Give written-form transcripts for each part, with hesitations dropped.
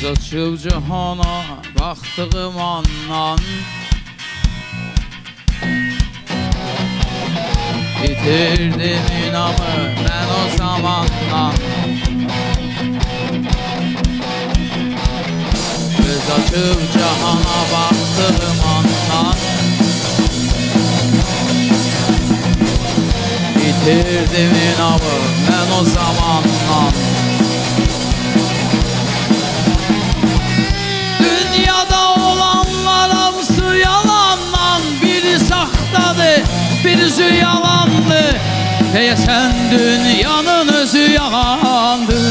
açıb cihana baxdığım andan bitirdim inamı mən o zamandan. Göz açıb cihana baxdığım andan bitirdim inamı mən o zamandan. Birisi yalandı, deyəsən dünyanın özü yalandı.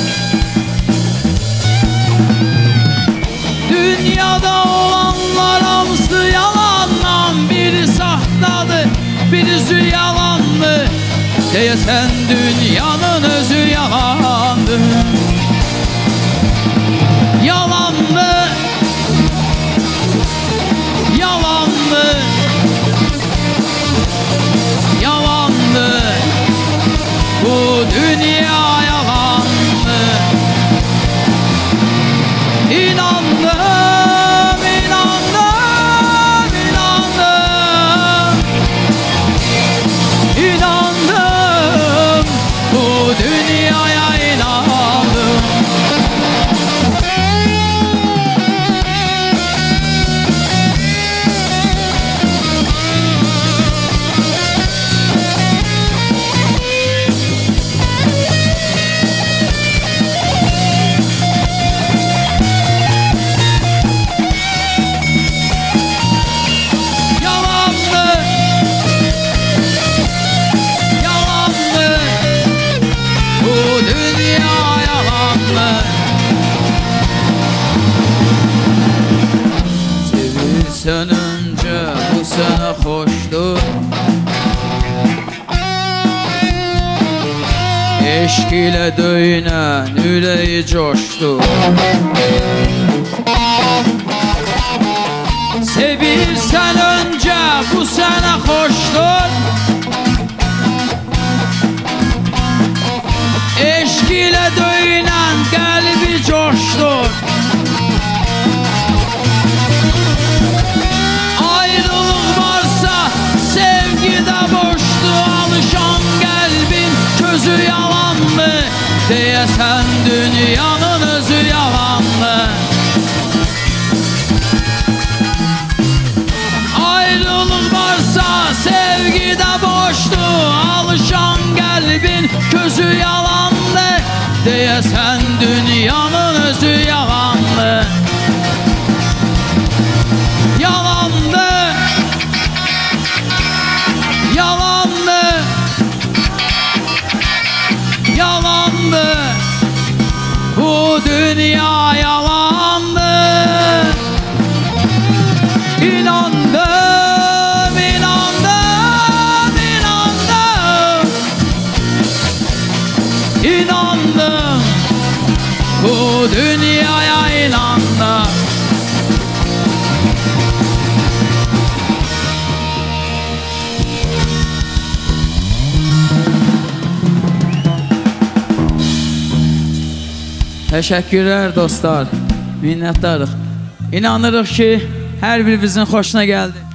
Dünyada olanlar hamısı yalandan, biri saxtadır, birisi yalandı, deyəsən dünyanın özü yalandı. Yalandı, yalandı, yalandı, bu dünya yalandı. İnandım, inandım, inandım, inandım, bu dünyaya inandım. Sevilsen önce bu sana hoştu, eşk ile döyünen yüreği coştu. Sevilsen önce bu sana hoştu, eşk ile döyünen kalbi coştu. Ayrılık varsa sevgi de boştu, alışan kalbin közü yalandı, deyəsən dünyanın özü yalandı. Ayrılık varsa sevgi de boştu, alışan kalbin közü yalandı, deyəsən dünyanın özü yalandı. Yalandı, yalandı, yalandı, bu dünya yalandı. İnandım, inandım, inandım, inandım, bu dünyaya inandım. Təşəkkürlər dostlar, minnətdarıq. İnanırıq ki, hər birimizin xoşuna gəldi.